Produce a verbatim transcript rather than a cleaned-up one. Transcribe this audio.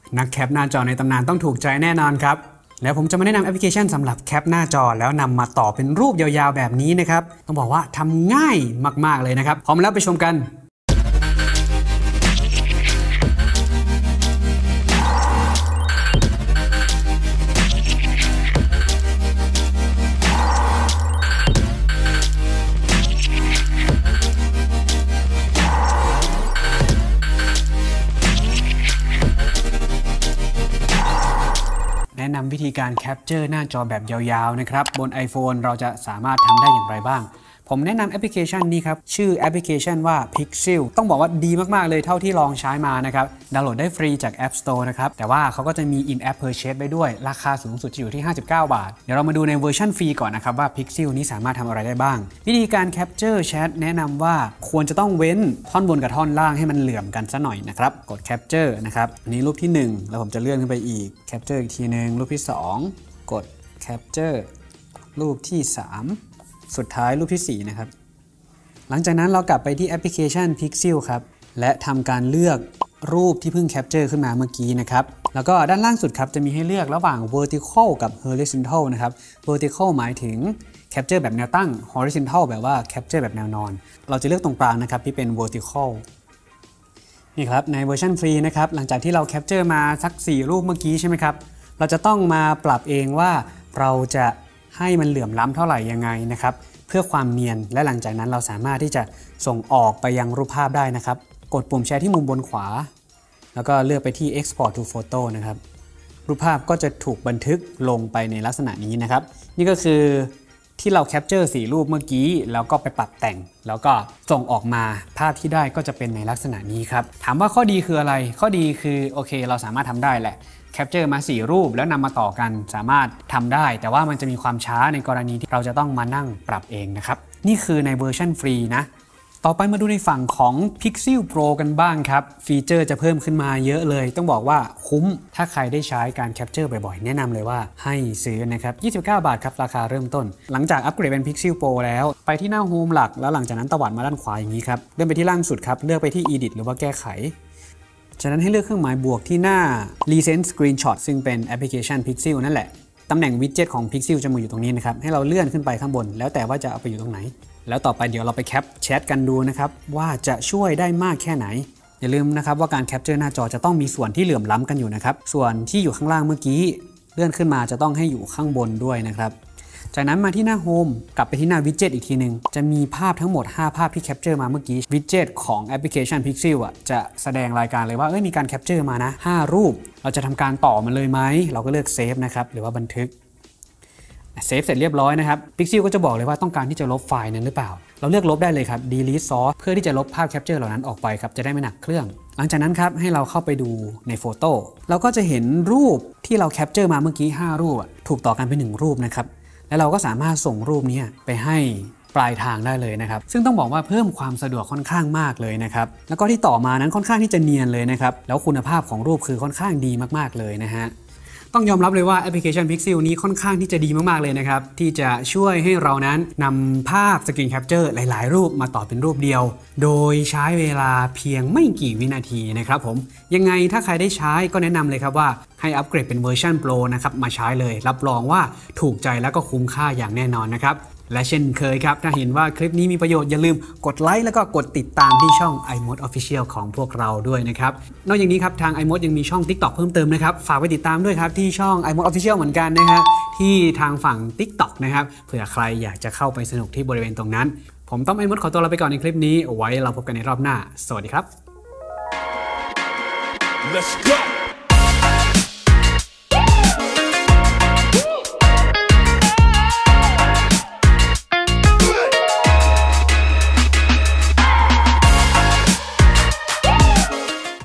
นักแคปหน้าจอในตำนานต้องถูกใจแน่นอนครับแล้วผมจะมาแนะนำแอปพลิเคชันสำหรับแคปหน้าจอแล้วนำมาต่อเป็นรูปยาวๆแบบนี้นะครับต้องบอกว่าทำง่ายมากๆเลยนะครับพร้อมแล้วไปชมกันแนะนำวิธีการแคปเจอร์หน้าจอแบบยาวๆนะครับบน iPhone เราจะสามารถทำได้อย่างไรบ้างผมแนะนำแอปพลิเคชันนี้ครับชื่อแอปพลิเคชันว่า Pixel ต้องบอกว่าดีมากๆเลยเท่าที่ลองใช้มานะครับดาวน์โหลดได้ฟรีจาก App Store นะครับแต่ว่าเขาก็จะมี In-App Purchase ไปด้วยราคาสูงสุดจะอยู่ที่ห้าสิบเก้าบาทเดี๋ยวเรามาดูในเวอร์ชันฟรีก่อนนะครับว่า Pixel นี้สามารถทำอะไรได้บ้างวิธีการแคปเจอร์แชทแนะนำว่าควรจะต้องเว้นท่อนบนกับท่อนล่างให้มันเหลื่อมกันซะหน่อยนะครับกด Capture นะครับอันนี้รูปที่หนึ่งแล้วผมจะเลื่อนขึ้นไปอีก Capture อีกทีนึงรูปที่สองกด Capture รูปที่สามสุดท้ายรูปที่สี่นะครับหลังจากนั้นเรากลับไปที่แอปพลิเคชัน Pixel ครับและทำการเลือกรูปที่เพิ่งแคปเจอร์ขึ้นมาเมื่อกี้นะครับแล้วก็ด้านล่างสุดครับจะมีให้เลือกระหว่าง vertical กับ horizontal นะครับ vertical หมายถึงแคปเจอร์แบบแนวตั้ง horizontal แบบว่าแคปเจอร์แบบแนวนอนเราจะเลือกตรงกลางนะครับที่เป็น vertical นี่ครับในเวอร์ชันฟรีนะครับหลังจากที่เราแคปเจอร์มาสักสี่รูปเมื่อกี้ใช่ไหมครับเราจะต้องมาปรับเองว่าเราจะให้มันเหลื่อมล้ำเท่าไหร่ยังไงนะครับเพื่อความเนียนและหลังจากนั้นเราสามารถที่จะส่งออกไปยังรูปภาพได้นะครับกดปุ่มแชร์ที่มุมบนขวาแล้วก็เลือกไปที่ Export to Photo นะครับรูปภาพก็จะถูกบันทึกลงไปในลักษณะนี้นะครับนี่ก็คือที่เราแคปเจอร์สี่รูปเมื่อกี้แล้วก็ไปปรับแต่งแล้วก็ส่งออกมาภาพที่ได้ก็จะเป็นในลักษณะนี้ครับถามว่าข้อดีคืออะไรข้อดีคือโอเคเราสามารถทำได้แหละแคปเจอร์มาสี่รูปแล้วนำมาต่อกันสามารถทำได้แต่ว่ามันจะมีความช้าในกรณีที่เราจะต้องมานั่งปรับเองนะครับนี่คือในเวอร์ชันฟรีนะต่อไปมาดูในฝั่งของ Pixel Pro กันบ้างครับฟีเจอร์จะเพิ่มขึ้นมาเยอะเลยต้องบอกว่าคุ้มถ้าใครได้ใช้การแคปเจอร์บ่อยๆแนะนำเลยว่าให้ซื้อนะครับยี่สิบเก้าบาทครับราคาเริ่มต้นหลังจากอัปเกรดเป็น Pixel Pro แล้วไปที่หน้าโฮมหลักแล้วหลังจากนั้นตวัดมาด้านขวาอย่างนี้ครับเลื่อนไปที่ล่างสุดครับเลือกไปที่ Edit หรือว่าแก้ไขจากนั้นให้เลือกเครื่องหมายบวกที่หน้า Recent Screenshot ซึ่งเป็นแอปพลิเคชัน Pixel นั่นแหละตำแหน่งวิดเจ็ตของ Pixel จะมาอยู่ตรงนี้นะครับให้เราเลื่อนขึ้นไปข้างบนแล้วแต่ว่าจะเอาไปอยู่ตรงไหนแล้วต่อไปเดี๋ยวเราไปแคปแชทกันดูนะครับว่าจะช่วยได้มากแค่ไหนอย่าลืมนะครับว่าการแคปเจอร์หน้าจอจะต้องมีส่วนที่เหลื่อมล้ำกันอยู่นะครับส่วนที่อยู่ข้างล่างเมื่อกี้เลื่อนขึ้นมาจะต้องให้อยู่ข้างบนด้วยนะครับจากนั้นมาที่หน้าโฮมกลับไปที่หน้าวิดเจ็ตอีกทีหนึ่งจะมีภาพทั้งหมดห้าภาพที่แคปเจอร์มาเมื่อกี้วิดเจ็ตของแอปพลิเคชัน Pixel อ่ะจะแสดงรายการเลยว่าเอ้ยมีการแคปเจอร์มานะห้ารูปเราจะทำการต่อมันเลยไหมเราก็เลือกเซฟนะครับหรือว่าบันทึกเซฟเสร็จเรียบร้อยนะครับ Pixel ก็จะบอกเลยว่าต้องการที่จะลบไฟล์นั้นหรือเปล่าเราเลือกลบได้เลยครับ delete source เพื่อที่จะลบภาพแคปเจอร์เหล่านั้นออกไปครับจะได้ไม่หนักเครื่องหลังจากนั้นครับให้เราเข้าไปดูในโฟโต้เราก็จะเห็นรูปที่เราแคปเจอร์มาเมื่อกี้ห้ารูปถูกต่อกันเป็นหนึ่งรูปนะครับแล้วเราก็สามารถส่งรูปนี้ไปให้ปลายทางได้เลยนะครับซึ่งต้องบอกว่าเพิ่มความสะดวกค่อนข้างมากเลยนะครับแล้วก็ที่ต่อมานั้นค่อนข้างที่จะเนียนเลยนะครับแล้วคุณภาพของรูปคือค่อนข้างดีมากๆเลยนะฮะต้องยอมรับเลยว่าแอปพลิเคชัน Pixel นี้ค่อนข้างที่จะดีมากๆเลยนะครับที่จะช่วยให้เรานั้นนำภาพสกรีนแคปเจอร์หลายๆรูปมาต่อเป็นรูปเดียวโดยใช้เวลาเพียงไม่กี่วินาทีนะครับผมยังไงถ้าใครได้ใช้ก็แนะนำเลยครับว่าให้อัปเกรดเป็นเวอร์ชัน Pro นะครับมาใช้เลยรับรองว่าถูกใจและก็คุ้มค่าอย่างแน่นอนนะครับและเช่นเคยครับถ้าเห็นว่าคลิปนี้มีประโยชน์อย่าลืมกดไลค์แล้วก็กดติดตามที่ช่อง iMode Official ของพวกเราด้วยนะครับนอกจากนี้ครับทาง iMode ยังมีช่อง TikTok เพิ่มเติมนะครับฝากไปติดตามด้วยครับที่ช่อง iMode Official เหมือนกันนะฮะที่ทางฝั่ง TikTok นะครับเผื่อใครอยากจะเข้าไปสนุกที่บริเวณตรงนั้นผมต้อง iMode ขอตัวลาไปก่อนในคลิปนี้เอาไว้เราพบกันในรอบหน้าสวัสดีครับ Let's go